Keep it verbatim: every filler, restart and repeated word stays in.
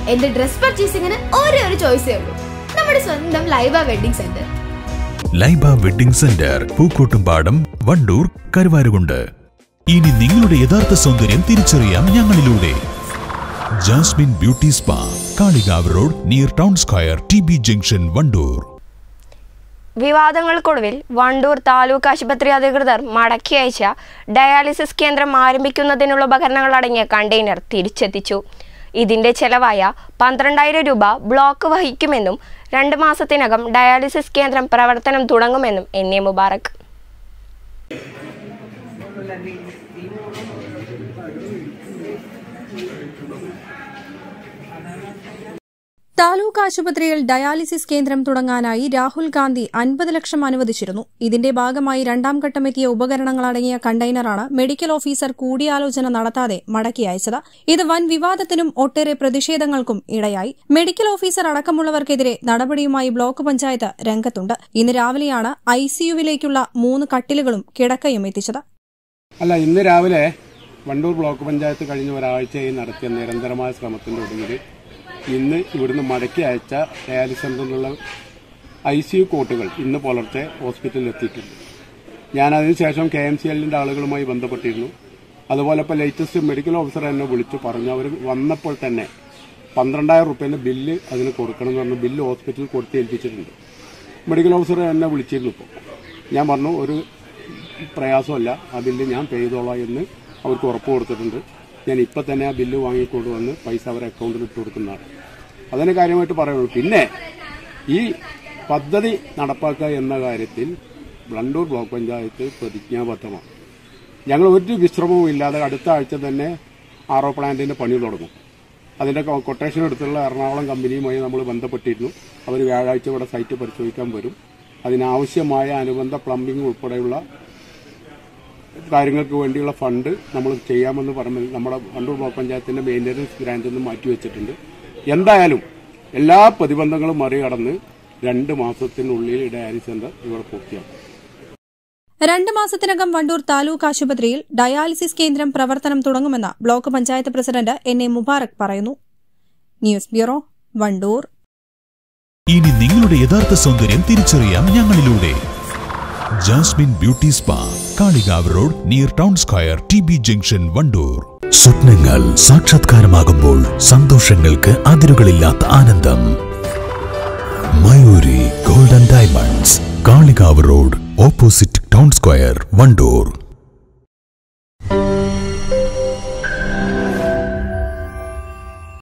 എന്റെ ഡ്രസ് പർച്ചേസിംഗിന് ഒരേ ഒരു ചോയ്സേ ഉള്ളൂ, നമ്മുടെ സ്വന്തം Laiba wedding centre. Laiba wedding centre, Pookkottumpadam, Wandoor, Karuvarakundu. ഇനി നിങ്ങളുടെ യഥാർത്ഥ സൗന്ദര്യം തിരിച്ചറിയാം ഞങ്ങളിലൂടെ. Jasmine beauty spa, Kalikavu road, near town square, T B junction, Wandoor. വിവാദങ്ങൾക്കൊടുവിൽ വണ്ടൂർ താലൂക്ക് ആശുപത്രി അധികൃതർ മടക്കി അയച്ച ഡയാലിസിസ് കേന്ദ്രം ആരംഭിക്കുന്നതിനുള്ള ഉപകരണങ്ങൾ അടങ്ങിയ കണ്ടെയ്നർ തിരിച്ചെത്തിച്ചു. ഇതിന്റെ ചെലവായ പന്ത്രണ്ടായിരം രൂപ ബ്ലോക്ക് വഹിക്കുമെന്നും രണ്ട് മാസത്തിനകം ഡയാലിസിസ് കേന്ദ്രം പ്രവർത്തനം തുടങ്ങുമെന്നും എൻ എ മുബാറക്. താലൂക്ക് ആശുപത്രിയിൽ ഡയാലിസിസ് കേന്ദ്രം തുടങ്ങാനായി രാഹുൽ ഗാന്ധി അൻപത് ലക്ഷം അനുവദിച്ചിരുന്നു. ഇതിന്റെ ഭാഗമായി രണ്ടാം ഘട്ടമെത്തിയ ഉപകരണങ്ങളടങ്ങിയ കണ്ടെയ്നറാണ് മെഡിക്കൽ ഓഫീസർ കൂടിയാലോചന നടത്താതെ മടക്കി അയച്ചത്. ഇത് വൻ വിവാദത്തിനും ഒട്ടേറെ പ്രതിഷേധങ്ങൾക്കും ഇടയായി. മെഡിക്കൽ ഓഫീസർ അടക്കമുള്ളവർക്കെതിരെ നടപടിയുമായി ബ്ലോക്ക് പഞ്ചായത്ത് രംഗത്തുണ്ട്. ഇന്ന് രാവിലെയാണ് ഐസിയുവിലേക്കുള്ള മൂന്ന് കട്ടിലുകളും കിടക്കയും എത്തിച്ചത്. അല്ല, ഇന്ന് രാവിലെ വണ്ടൂർ ബ്ലോക്ക് പഞ്ചായത്ത് കഴിഞ്ഞ ഒരാഴ്ചയായി നടത്തിയ നിരന്തരമായ ശ്രമത്തിന്റെ ഒടുവിൽ ഇന്ന് ഇവിടുന്ന് മടക്കി അയച്ച ഡയാലിസിസ് സെന്ററിലുള്ള ഐ സി യു കോട്ടുകൾ ഇന്ന് പുലർച്ചെ ഹോസ്പിറ്റലിൽ എത്തിയിട്ടുണ്ട്. ഞാൻ അതിനുശേഷം കെ എം സി എല്ലിന്റെ ആളുകളുമായി ബന്ധപ്പെട്ടിരുന്നു. അതുപോലെ ഇപ്പോൾ ലേറ്റസ്റ്റ് മെഡിക്കൽ ഓഫീസർ എന്നെ വിളിച്ചു പറഞ്ഞു. അവർ വന്നപ്പോൾ തന്നെ പന്ത്രണ്ടായിരം റുപ്യേന്റെ ബില്ല് അതിന് കൊടുക്കണം എന്ന് പറഞ്ഞു. ബില്ല് ഹോസ്പിറ്റലിൽ കൊടുത്ത് ഏൽപ്പിച്ചിട്ടുണ്ട്. മെഡിക്കൽ ഓഫീസർ എന്നെ വിളിച്ചിരുന്നു. ഇപ്പോൾ ഞാൻ പറഞ്ഞു ഒരു പ്രയാസമല്ല, ആ ബില്ല് ഞാൻ പേ ചെയ്തോളാം എന്ന് അവർക്ക് ഉറപ്പ് കൊടുത്തിട്ടുണ്ട്. ഞാൻ ഇപ്പം തന്നെ ആ ബില്ല് വാങ്ങിക്കൊണ്ട് വന്ന് പൈസ അവരുടെ അക്കൗണ്ടിൽ ഇട്ട് കൊടുക്കുന്നതാണ്. അതിന് കാര്യമായിട്ട് പറയുള്ളൂ. പിന്നെ ഈ പദ്ധതി നടപ്പാക്കുക എന്ന കാര്യത്തിൽ വണ്ടൂർ ബ്ലോക്ക് പഞ്ചായത്ത് പ്രതിജ്ഞാബദ്ധമാണ്. ഞങ്ങൾ ഒരു വിശ്രമവും ഇല്ലാതെ അടുത്ത ആഴ്ച തന്നെ ആറോ പ്ലാന്റിന്റെ പണി തുടങ്ങും. അതിന്റെ കൊട്ടേഷൻ എടുത്തുള്ള എറണാകുളം കമ്പനിയുമായി നമ്മൾ ബന്ധപ്പെട്ടിരുന്നു. അവർ വ്യാഴാഴ്ച ഇവിടെ സൈറ്റ് പരിശോധിക്കാൻ വരും. അതിനാവശ്യമായ അനുബന്ധ പ്ലംബിംഗ് ഉൾപ്പെടെയുള്ള കാര്യങ്ങൾക്ക് വേണ്ടിയുള്ള ഫണ്ട് നമ്മൾ ചെയ്യാമെന്ന് പറഞ്ഞ് നമ്മുടെ വണ്ടൂർ ബ്ലോക്ക് പഞ്ചായത്തിന്റെ മെയിൻ്റനൻസ് ഗ്രാന്റിൽ നിന്ന് മാറ്റിവെച്ചിട്ടുണ്ട്. എന്തായാലും എല്ലാ പ്രതിബന്ധങ്ങളും മറികടന്ന് രണ്ട് മാസത്തിനുള്ളിൽ ഡയാലിസിസ് സെന്റർ ഇവിടെ പൂർത്തിയാക്കും. രണ്ട് മാസത്തിനകം വണ്ടൂർ താലൂക്ക് ആശുപത്രിയിൽ ഡയാലിസിസ് കേന്ദ്രം പ്രവർത്തനം തുടങ്ങുമെന്ന് block panchayat president N A Mubarak പറയുന്നു. News bureau, Wandoor. ഇനി നിങ്ങളുടെ യഥാർത്ഥ സൗന്ദര്യം തിരിച്ചറിയാം ഞങ്ങളിലൂടെ. Jasmine beauty spa, Kalikavu road, near town square, T B junction, Wandoor. സ്വപ്നങ്ങൾ സാക്ഷാത്കാരമാകുമ്പോൾ സന്തോഷങ്ങൾക്ക് അതിരുകളില്ലാത്ത ആനന്ദം. Mayoori golden diamonds, Kalikavu road, opposite town square, Wandoor.